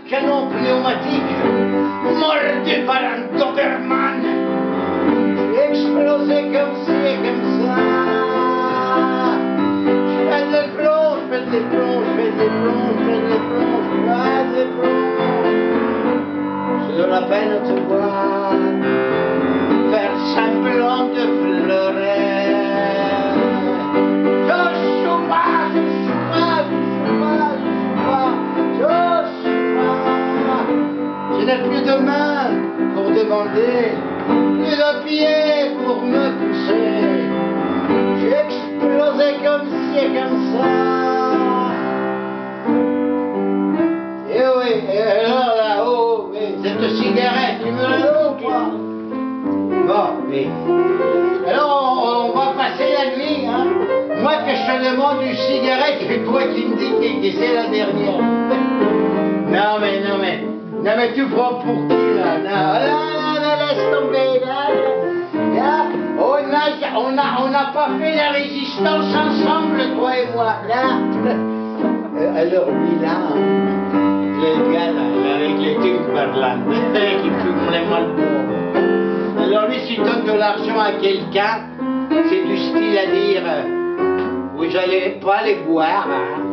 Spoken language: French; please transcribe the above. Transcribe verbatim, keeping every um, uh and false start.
canon pneumatique, mordu par un Doberman. J'ai explosé comme ci et comme ça. Je fais des plombs, je fais des plombs, je fais des plombs, je fais des plombs, je fais des plombs. C'est de la peine de te voir faire semblant de pleurer. Je suis pas, je suis pas, je suis pas, je suis pas, je suis pas. Je n'ai plus de main pour demander, plus de pieds pour me pousser. J'ai explosé comme ci et comme ça. Et oui, et alors là-haut, cette cigarette, tu me la donnes ou pas? Bon, mais... alors on, on va passer la nuit, hein? Moi que je te demande une cigarette et toi qui me dis que, que c'est la dernière. Non mais, non mais, non mais tu prends pour qui là? Non, là, là, là, laisse tomber, là, là, on a, on a, on n'a pas fait la résistance ensemble, toi et moi, là. Alors lui là, le gars là, avec les Timberland, qui fume les Marlboro. Alors lui, s'il donne de l'argent à quelqu'un, c'est du style à dire, vous n'allez pas les boire, hein.